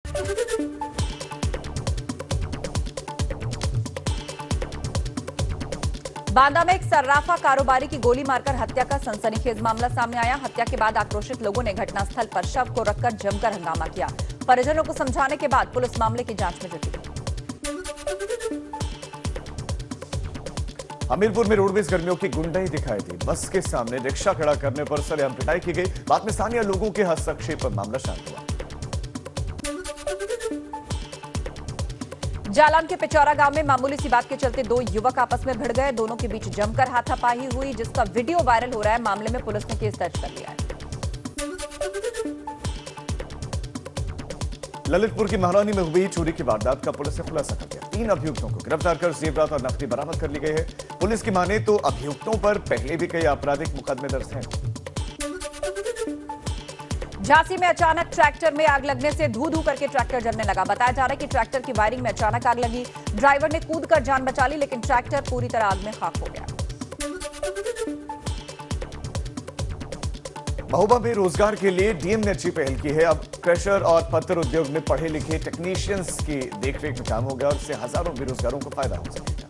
बांदा में एक सर्राफा कारोबारी की गोली मारकर हत्या का सनसनीखेज मामला सामने आया। हत्या के बाद आक्रोशित लोगों ने घटनास्थल पर शव को रखकर जमकर हंगामा किया। परिजनों को समझाने के बाद पुलिस मामले की जांच में जुटी। हमीरपुर में रोडवेज कर्मियों की गुंडाई दिखाई दी। बस के सामने रिक्शा खड़ा करने पर सरेआम पिटाई की गई। बाद में स्थानीय लोगों के हस्तक्षेप पर मामला शांत हुआ। जालौन के पिचौरा गांव में मामूली सी बात के चलते दो युवक आपस में भिड़ गए। दोनों के बीच जमकर हाथापाई हुई, जिसका वीडियो वायरल हो रहा है। मामले में पुलिस ने केस दर्ज कर लिया है। ललितपुर की महारानी में हुई चोरी की वारदात का पुलिस ने खुलासा कर दिया। 3 अभियुक्तों को गिरफ्तार कर जेवरात और नकदी बरामद कर ली गई है। पुलिस की माने तो अभियुक्तों पर पहले भी कई आपराधिक मुकदमे दर्ज हैं। झांसी में अचानक ट्रैक्टर में आग लगने से धू धू करके ट्रैक्टर जलने लगा। बताया जा रहा है कि ट्रैक्टर की वायरिंग में अचानक आग लगी। ड्राइवर ने कूदकर जान बचा ली, लेकिन ट्रैक्टर पूरी तरह आग में खाक हो गया। महोबा में रोजगार के लिए डीएम ने अच्छी पहल की है। अब क्रशर और पत्थर उद्योग में पढ़े लिखे टेक्नीशियंस की देखरेख में काम होगा और इससे हजारों बेरोजगारों को फायदा हो सकेगा।